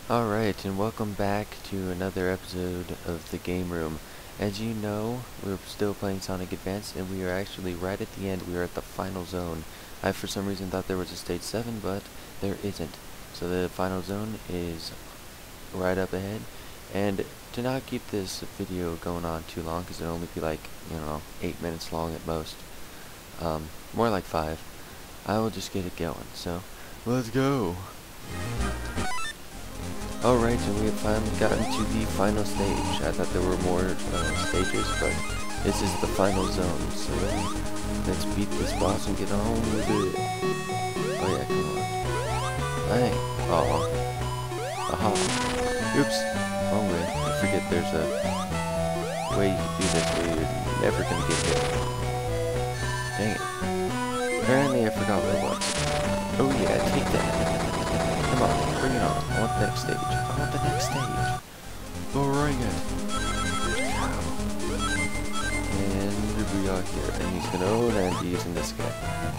Alright, and welcome back to another episode of the Game Room. As you know, we're still playing Sonic Advance, and we are actually right at the end. We are at the final zone. I, for some reason, thought there was a Stage 7, but there isn't. So the final zone is right up ahead. And to not keep this video going on too long, because it'll only be like, 8 minutes long at most. More like 5. I will just get it going. So, let's go! Alright, and we have finally gotten to the final stage. I thought there were more stages, but this is the final zone, so let's beat this boss and get on with it. Oh yeah, come on. Hey, aw. Aha. Oops. Wrong way. I forget there's a way you can do this where you're never gonna get hit. Dang it. Apparently I forgot what it was. Oh yeah, take that. Come on, bring it on. I want the next stage. I want the next stage. Bring it. Cow. And we are here. And he's gonna land using this guy.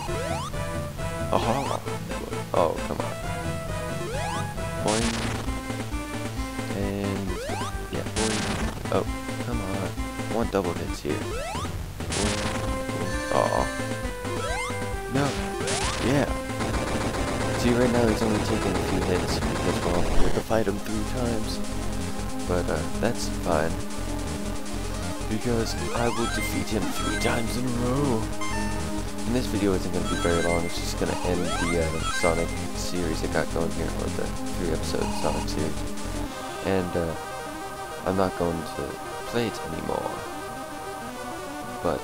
Aha! Oh, come on. Boing. And yeah, boing. Oh, come on. I want double hits here. Boing. Aw. No. Yeah. See, right now he's only taking a few hits because, well, we have to fight him 3 times. But, that's fine. Because I will defeat him 3 times in a row. And this video isn't going to be very long. It's just going to end the Sonic series I got going here, or the 3-episode Sonic series. And, I'm not going to play it anymore. But,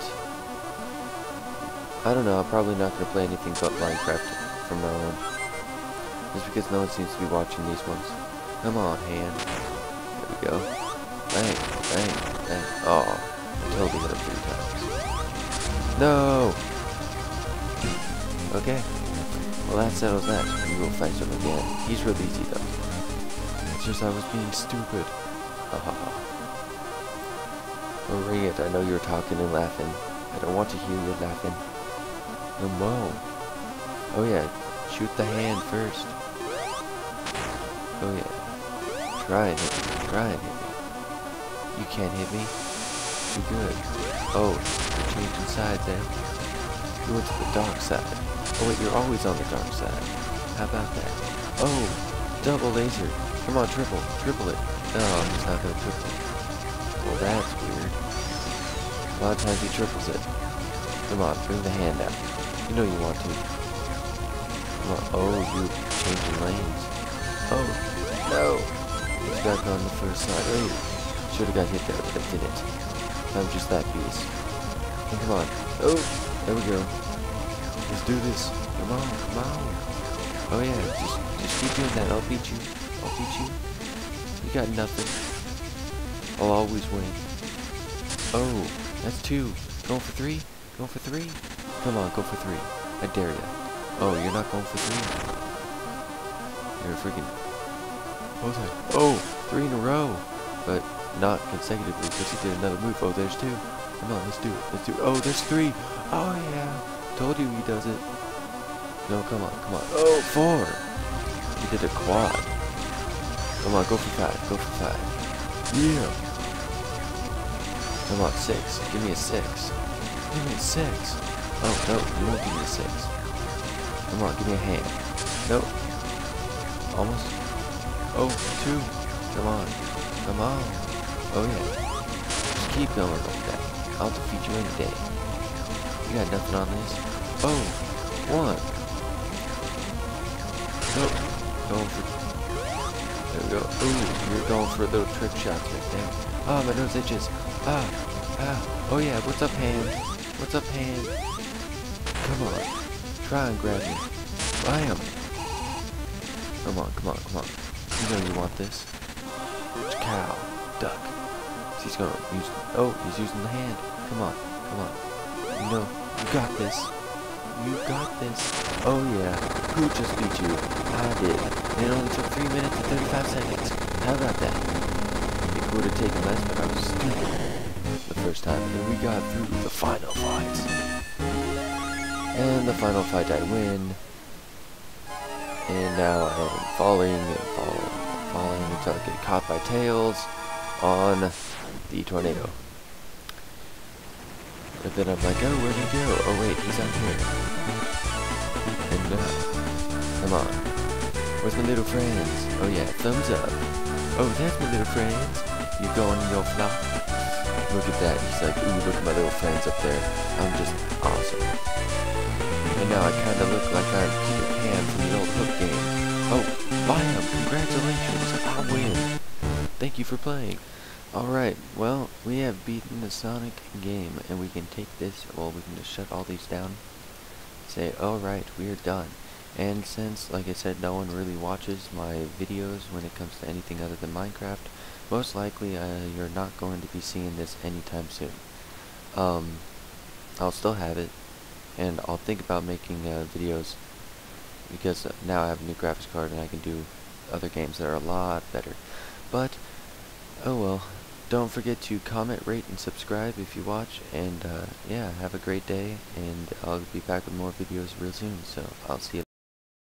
I don't know, I'm probably not going to play anything but Minecraft from now on. Just because no one seems to be watching these ones. Come on, hand. There we go. Bang, bang, bang. Oh, I totally hit him 3 times. No! Okay. Well, that settles that. We will fight him again. He's real easy, though. It's just I was being stupid. Haha. Oh, ring it. I know you're talking and laughing. I don't want to hear you laughing. No more. Oh, yeah. Shoot the hand first. Oh yeah. Try and hit me. Try and hit me. You can't hit me. Too good. Oh, you're changing sides, eh? You went to the dark side. Oh wait, you're always on the dark side. How about that? Oh, double laser. Come on, triple. Triple it. No, he's not gonna triple. Well, that's weird. A lot of times he triples it. Come on, bring the hand out. You know you want to. Come on. Oh, you're changing lanes. Oh, no. He's back on the first side. Oh, should have got hit there, but I didn't. I'm just that beast. And come on. Oh, there we go. Let's do this. Come on, come on. Oh yeah, just keep doing that. I'll beat you. I'll beat you. You got nothing. I'll always win. Oh, that's 2. Going for 3? Going for 3? Come on, go for 3. I dare ya. Oh, you're not going for 3? You're freaking... What was that? Oh, 3 in a row. But not consecutively because he did another move. Oh, there's 2. Come on, let's do it. Let's do it. Oh, there's 3. Oh, yeah. Told you he does it. No, come on, come on. Oh, 4. He did a quad. Come on, go for 5. Go for 5. Yeah. Come on, 6. Give me a 6. Give me a 6. Oh, no, you won't give me a 6. Come on, give me a hand. Nope. Almost. Oh, 2. Come on. Come on. Oh, yeah. Just keep going like that. I'll defeat you any day. You got nothing on this? Oh, 1. Nope. Going for... There we go. Ooh, you're going for little trick shots right there. Ah, my nose itches. Ah. Oh, yeah. What's up, hand? What's up, hand? Come on. Try and grab me. Bam. Come on, come on, come on. You know you want this. Cow. Duck. He's gonna use... Oh, he's using the hand. Come on, come on. You know, you got this. You got this. Oh yeah. Who just beat you? I did. And it only took 3 minutes and 35 seconds. How about that? It would have taken less, but I was stupid the first time. And we got through the final fight. And the final fight I win. And now I am falling and falling and falling until I get caught by Tails on the tornado. And then I'm like, oh, where'd he go? Oh wait, he's out here. And come on. Where's my little friends? Oh yeah, thumbs up. Oh, there's my little friends. You going in your flock? Look at that. He's like, ooh, look at my little friends up there. I'm just awesome. And now I kind of look like I'm Peter Pan from the old Hook game. Oh, bam! Congratulations! I win! Thank you for playing. Alright, well, we have beaten the Sonic game, and we can take this, well, we can just shut all these down. Say, alright, we are done. And since, like I said, no one really watches my videos when it comes to anything other than Minecraft, most likely you're not going to be seeing this anytime soon. I'll still have it, and I'll think about making videos, because now I have a new graphics card and I can do other games that are a lot better. But, oh well, don't forget to comment, rate, and subscribe if you watch, and yeah, have a great day, and I'll be back with more videos real soon, so I'll see you.